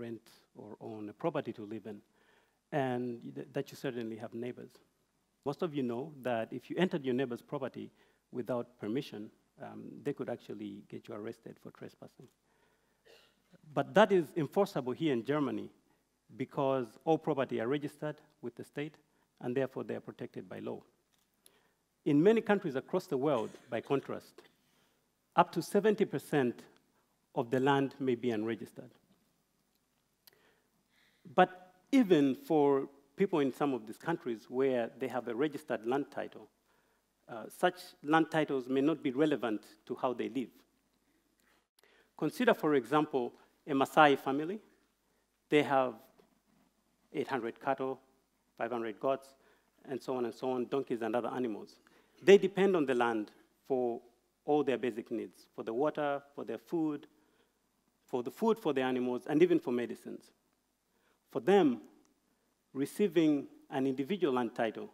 rent or own a property to live in, and that you certainly have neighbors. Most of you know that if you entered your neighbor's property without permission, they could actually get you arrested for trespassing. But that is enforceable here in Germany because all property are registered with the state, and therefore they are protected by law. In many countries across the world, by contrast, up to 70% of the land may be unregistered. But even for people in some of these countries where they have a registered land title, such land titles may not be relevant to how they live. Consider, for example, a Maasai family. They have 800 cattle, 500 goats, and so on, donkeys and other animals. They depend on the land for all their basic needs, for the water, for their food, for the food for the animals, and even for medicines. For them, receiving an individual land title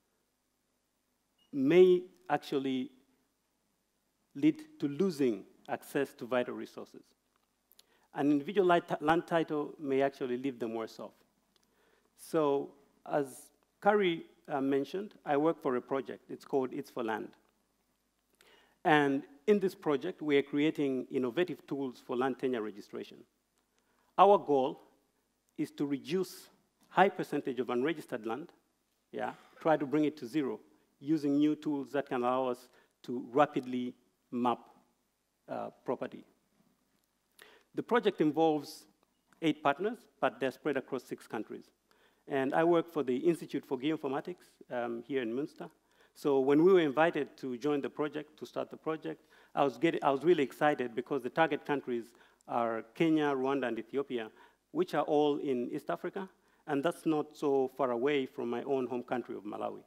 may actually lead to losing access to vital resources. An individual land title may actually leave them worse off. So, as Kari mentioned, I work for a project. It's called It's for Land. And in this project, we are creating innovative tools for land tenure registration. Our goal is to reduce high percentage of unregistered land, try to bring it to zero, using new tools that can allow us to rapidly map property. The project involves 8 partners, but they're spread across 6 countries. And I work for the Institute for Geoinformatics here in Münster. So when we were invited to join the project, to start the project, I was really excited because the target countries are Kenya, Rwanda, and Ethiopia, which are all in East Africa, and that's not so far away from my own home country of Malawi.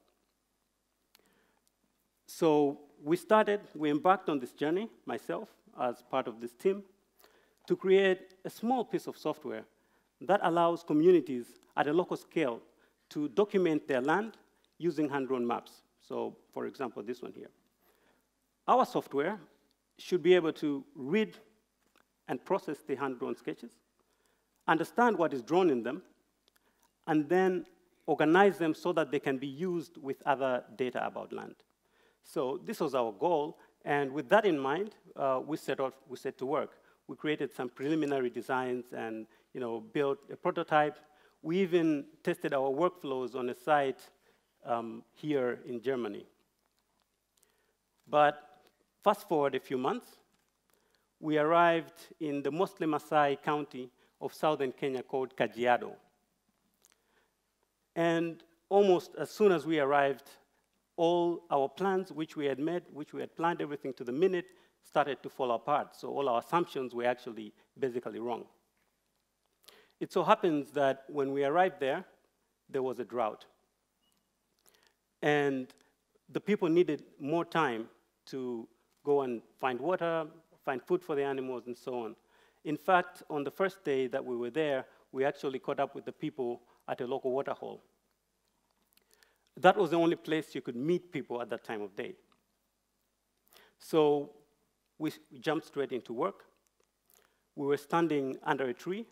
So we embarked on this journey, myself, as part of this team, to create a small piece of software that allows communities at a local scale to document their land using hand-drawn maps. So, for example, this one here. Our software should be able to read and process the hand-drawn sketches, understand what is drawn in them, and then organize them so that they can be used with other data about land. So this was our goal, and with that in mind, we set to work. We created some preliminary designs and built a prototype. We even tested our workflows on a site here in Germany. But fast forward a few months, we arrived in the mostly Maasai county of southern Kenya called Kajiado. And almost as soon as we arrived, all our plans, which we had made, which we had planned everything to the minute, started to fall apart. So all our assumptions were actually basically wrong. It so happens that when we arrived there was a drought. And the people needed more time to go and find water, find food for the animals, and so on. In fact, on the first day that we were there, we actually caught up with the people at a local water hole. That was the only place you could meet people at that time of day. So we jumped straight into work. We were standing under a tree.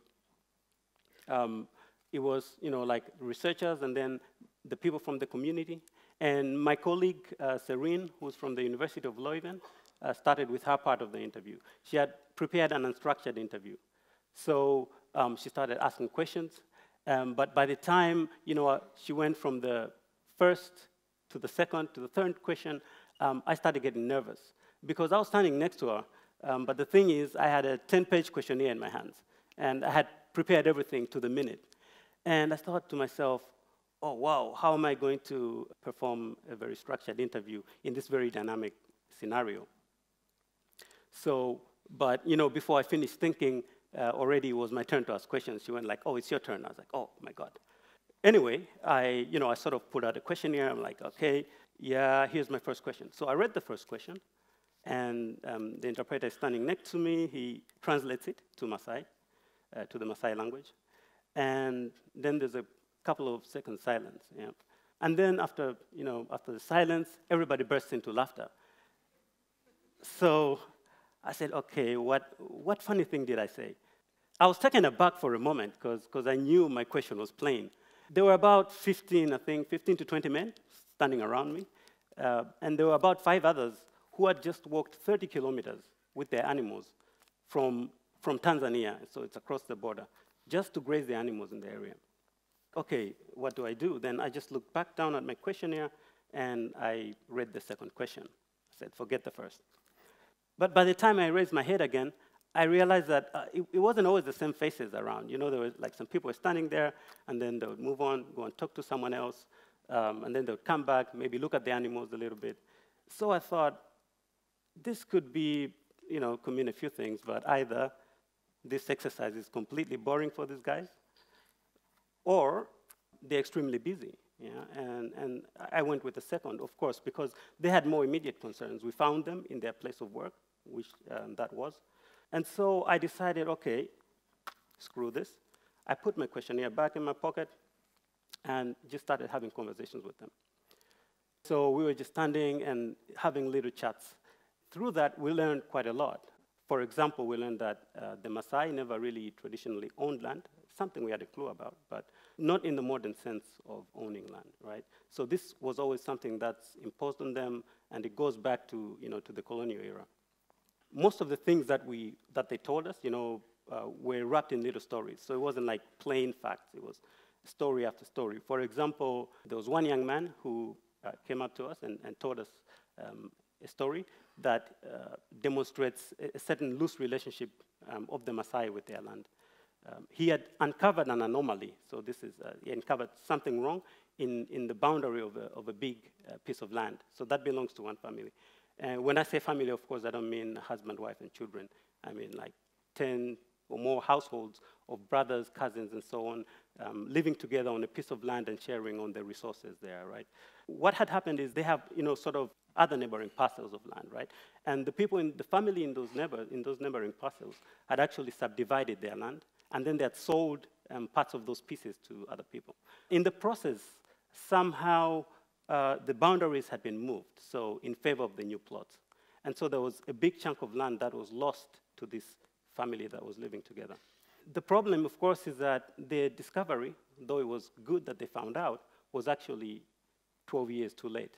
It was, like researchers and then the people from the community. And my colleague, Serene, who's from the University of Leuven, started with her part of the interview. She had prepared an unstructured interview. So she started asking questions. But by the time, she went from the first to the second to the third question, I started getting nervous because I was standing next to her. But the thing is, I had a 10-page questionnaire in my hands, and I had prepared everything to the minute. And I thought to myself, oh, wow, how am I going to perform a very structured interview in this very dynamic scenario? So, but, before I finished thinking, already it was my turn to ask questions. She went like, oh, it's your turn. I was like, oh, my God. Anyway, I sort of put out a questionnaire. I'm like, okay, yeah, here's my first question. So I read the first question, and the interpreter is standing next to me. He translates it to Maasai, to the Maasai language. And then there's a couple of seconds silence. Yeah. And then after the silence, everybody bursts into laughter. So I said, okay, what funny thing did I say? I was taken aback for a moment because I knew my question was plain. There were about 15, I think, 15 to 20 men standing around me, and there were about 5 others who had just walked 30 kilometers with their animals from Tanzania, so it's across the border, just to graze the animals in the area. Okay, what do I do? Then I just looked back down at my questionnaire, and I read the second question. I said, forget the first. But by the time I raised my head again, I realized that it wasn't always the same faces around. You know, there was like some people were standing there, and then they would move on, go and talk to someone else, and then they would come back, maybe look at the animals a little bit. So I thought, this could be, you know, could mean a few things, but either this exercise is completely boring for these guys, or they're extremely busy. Yeah? And I went with the second, of course, because they had more immediate concerns. We found them in their place of work, which that was. And so I decided, okay, screw this. I put my questionnaire back in my pocket and just started having conversations with them. So we were just standing and having little chats. Through that, we learned quite a lot. For example, we learned that the Maasai never really traditionally owned land, something we had a clue about, but not in the modern sense of owning land, right? So this was always something that's imposed on them, and it goes back to, you know, to the colonial era. Most of the things that they told us, you know, were wrapped in little stories. So it wasn't like plain facts. It was story after story. For example, there was one young man who came up to us and told us a story that demonstrates a certain loose relationship of the Maasai with their land. He had uncovered an anomaly. So this is, he uncovered something wrong in the boundary of a big piece of land. So that belongs to one family. When I say family, of course, I don't mean husband, wife, and children. I mean like 10 or more households of brothers, cousins, and so on, living together on a piece of land and sharing on the resources there, right? What had happened is they have, you know, sort of other neighboring parcels of land, right? And the people in the family in those neighboring parcels had actually subdivided their land, and then they had sold parts of those pieces to other people. In the process, somehow the boundaries had been moved, so in favor of the new plots. And so there was a big chunk of land that was lost to this family that was living together. The problem, of course, is that the discovery, though it was good that they found out, was actually 12 years too late.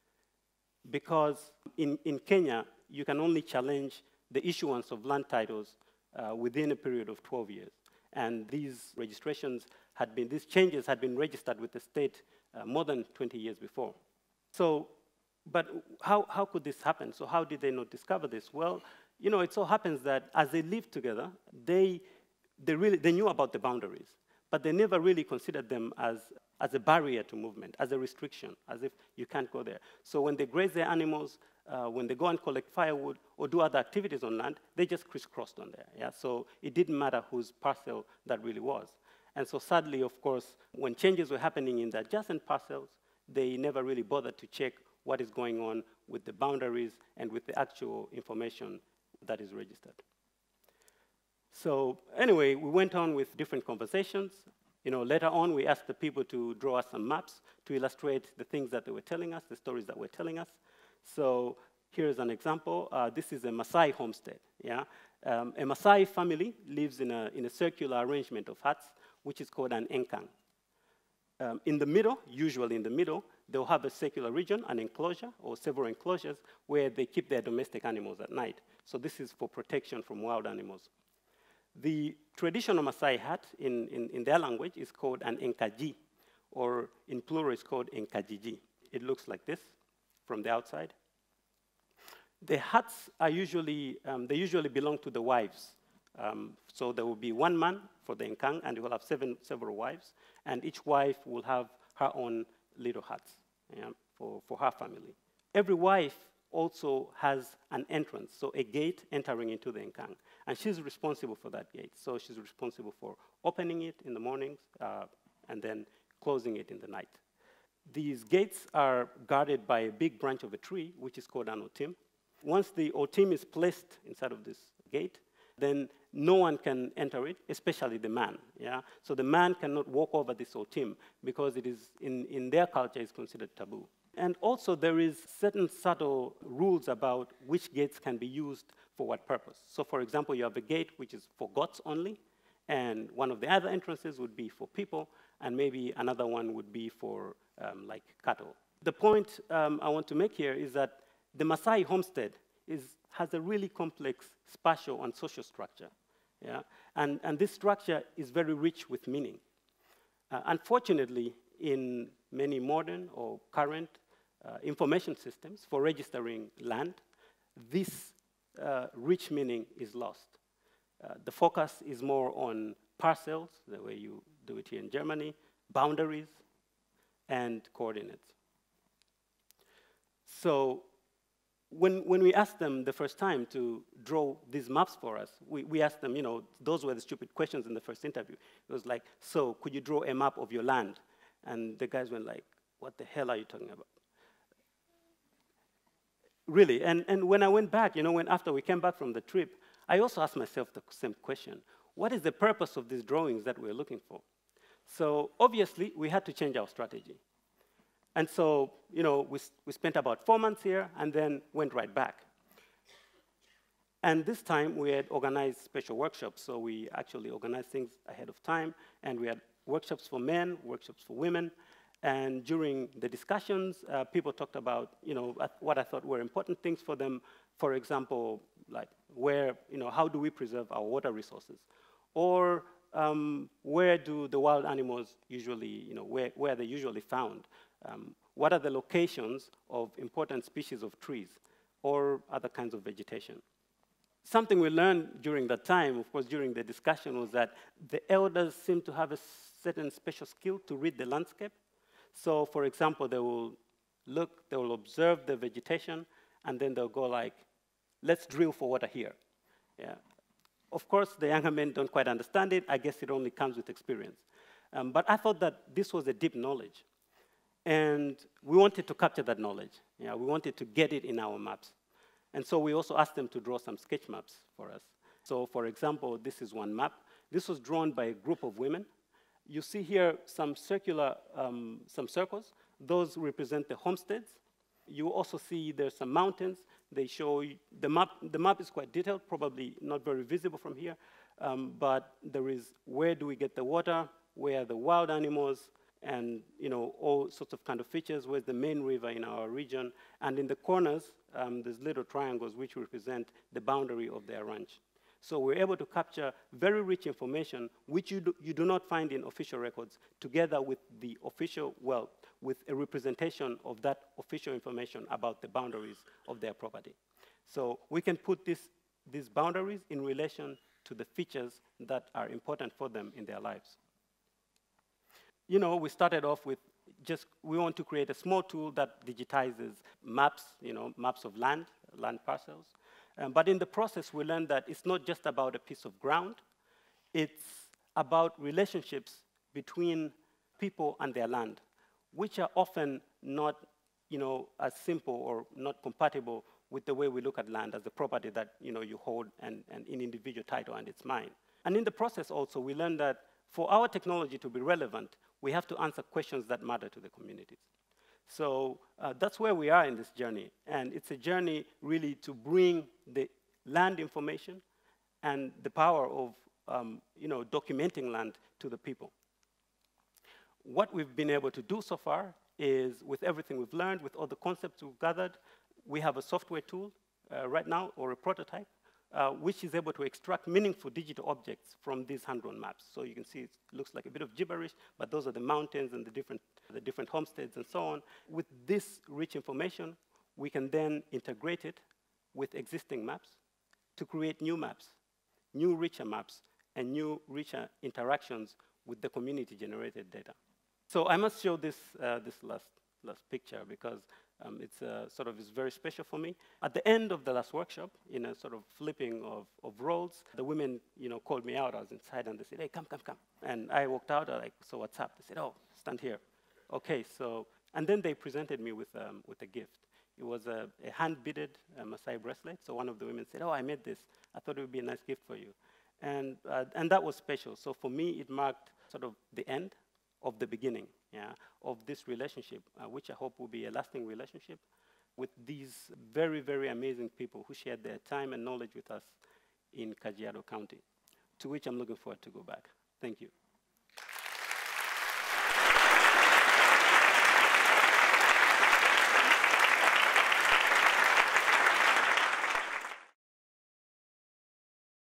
Because in Kenya, you can only challenge the issuance of land titles within a period of 12 years. And these these changes had been registered with the state more than 20 years before. So, but how could this happen? So how did they not discover this? Well, you know, it so happens that as they lived together, they knew about the boundaries, but they never really considered them as a barrier to movement, as a restriction, as if you can't go there. So when they graze their animals, when they go and collect firewood or do other activities on land, they just crisscrossed on there. Yeah? So it didn't matter whose parcel that really was. And so sadly, of course, when changes were happening in the adjacent parcels, they never really bothered to check what is going on with the boundaries and with the actual information that is registered. So anyway, we went on with different conversations. You know, later on, we asked the people to draw us some maps to illustrate the things that they were telling us, the stories that were telling us. So here's an example. This is a Maasai homestead. Yeah? A Maasai family lives in a circular arrangement of huts, which is called an enkang. In the middle, usually in the middle, they'll have a circular region, an enclosure, or several enclosures, where they keep their domestic animals at night. So this is for protection from wild animals. The traditional Maasai hut in their language is called an enkaji, or in plural it's called enkajiji. It looks like this from the outside. The huts are usually, they usually belong to the wives. So there will be one man for the enkang, and he will have several wives, and each wife will have her own little huts, yeah, for her family. Every wife also has an entrance, so a gate entering into the enkang, and she's responsible for that gate. So she's responsible for opening it in the mornings and then closing it in the night. These gates are guarded by a big branch of a tree, which is called an otim. Once the otim is placed inside of this gate, then no one can enter it, especially the man. Yeah? So the man cannot walk over this otim because it is, in their culture, is considered taboo. And also there is certain subtle rules about which gates can be used for what purpose. So for example, you have a gate which is for goats only, And one of the other entrances would be for people, and maybe another one would be for like cattle. The point I want to make here is that the Maasai homestead has a really complex spatial and social structure. Yeah? And this structure is very rich with meaning. Unfortunately, in many modern or current information systems for registering land, this rich meaning is lost. The focus is more on parcels, the way you do it here in Germany, boundaries, and coordinates. So when we asked them the first time to draw these maps for us, we asked them, those were the stupid questions in the first interview. It was like, so could you draw a map of your land? And the guys went like, what the hell are you talking about? Really, and when I went back, after we came back from the trip, I also asked myself the same question. What is the purpose of these drawings that we're looking for? So obviously, we had to change our strategy. And so, we spent about 4 months here and then went right back. And this time, we had organized special workshops. So we actually organized things ahead of time, and we had workshops for men, workshops for women. And during the discussions, people talked about, what I thought were important things for them. For example, like how do we preserve our water resources? Or where do the wild animals usually, where are they usually found? What are the locations of important species of trees or other kinds of vegetation? Something we learned during that time, of course, during the discussion, was that the elders seem to have a certain special skill to read the landscape. So, for example, they will observe the vegetation, and then they'll go like, let's drill for water here. Yeah. Of course, the younger men don't quite understand it. I guess it only comes with experience. But I thought that this was a deep knowledge. And we wanted to capture that knowledge. Yeah, we wanted to get it in our maps. And so we also asked them to draw some sketch maps for us. So, for example, this is one map. This was drawn by a group of women. You see here some some circles. Those represent the homesteads. You also see there's some mountains. They show the map. The map is quite detailed, probably not very visible from here. But there is where do we get the water, where are the wild animals, and all sorts of kind of features. Where's the main river in our region? And in the corners, there's little triangles which represent the boundary of their ranch. So we're able to capture very rich information which you do not find in official records, together with the official, with a representation of that official information about the boundaries of their property. So we can put these boundaries in relation to the features that are important for them in their lives. We started off with we want to create a small tool that digitizes maps, maps of land parcels. But in the process, we learned that it's not just about a piece of ground. It's about relationships between people and their land, which are often not, as simple or not compatible with the way we look at land as a property that, you hold and in individual title and it's mine. And in the process also, we learned that for our technology to be relevant, we have to answer questions that matter to the communities. So that's where we are in this journey. And it's a journey really to bring the land information and the power of documenting land to the people. What we've been able to do so far is, with everything we've learned, with all the concepts we've gathered, we have a software tool right now, or a prototype, which is able to extract meaningful digital objects from these hand-drawn maps. So you can see it looks like a bit of gibberish, but those are the mountains and the different homesteads and so on. With this rich information, we can then integrate it with existing maps to create new maps, new richer maps, and new richer interactions with the community-generated data. So I must show this last picture because it's very special for me. At the end of the last workshop, in a sort of flipping of roles, the women, called me out. I was inside, and they said, "Hey, come." And I walked out. I like, "So what's up?" They said, "Oh, stand here." Okay, so, and then they presented me with a gift. It was a hand-beaded Maasai bracelet. So one of the women said, "Oh, I made this. I thought it would be a nice gift for you." And that was special. So for me, it marked sort of the end of the beginning, of this relationship, which I hope will be a lasting relationship with these very, very amazing people who shared their time and knowledge with us in Kajiado County. to which I'm looking forward to go back. Thank you.